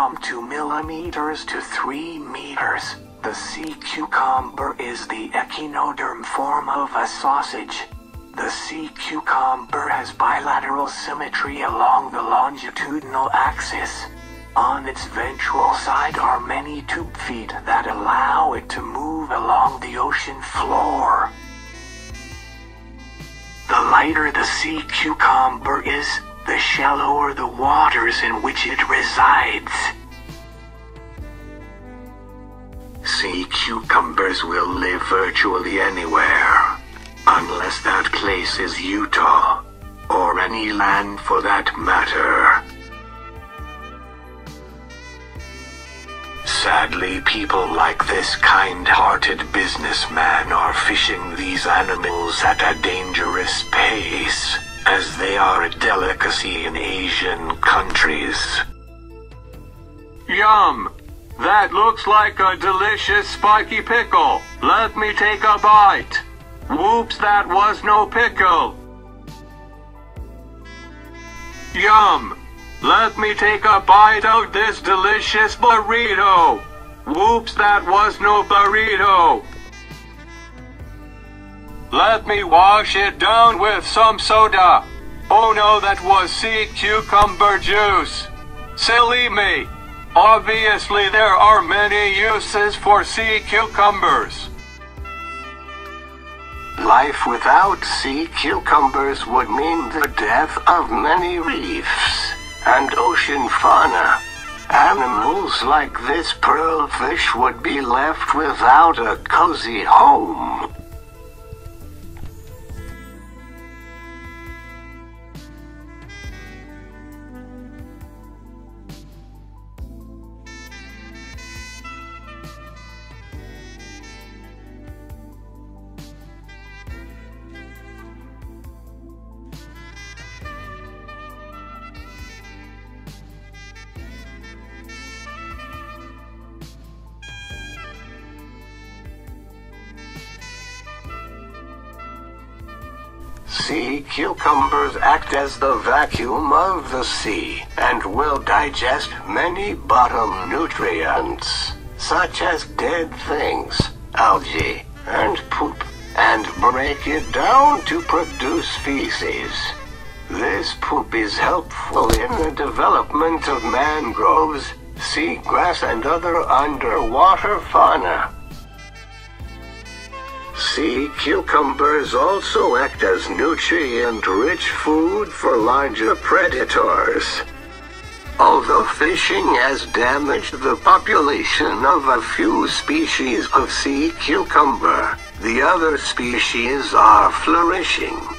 from 2 millimeters to 3 meters. The sea cucumber is the echinoderm form of a sausage. The sea cucumber has bilateral symmetry along the longitudinal axis. On its ventral side are many tube feet that allow it to move along the ocean floor. The lighter the sea cucumber is, the shallower the waters in which it resides. Sea cucumbers will live virtually anywhere, unless that place is Utah, or any land for that matter. Sadly, people like this kind-hearted businessman are fishing these animals at a dangerous pace, as they are a delicacy in Asian countries. Yum! That looks like a delicious spiky pickle. Let me take a bite. Whoops, that was no pickle. Yum! Let me take a bite of this delicious burrito. Whoops, that was no burrito. Let me wash it down with some soda. Oh no, that was sea cucumber juice. Silly me. Obviously there are many uses for sea cucumbers. Life without sea cucumbers would mean the death of many reefs and ocean fauna. Animals like this pearlfish would be left without a cozy home. Sea cucumbers act as the vacuum of the sea and will digest many bottom nutrients, such as dead things, algae, and poop, and break it down to produce feces. This poop is helpful in the development of mangroves, seagrass, and other underwater fauna. Sea cucumbers also act as nutrient-rich food for larger predators. Although fishing has damaged the population of a few species of sea cucumber, the other species are flourishing.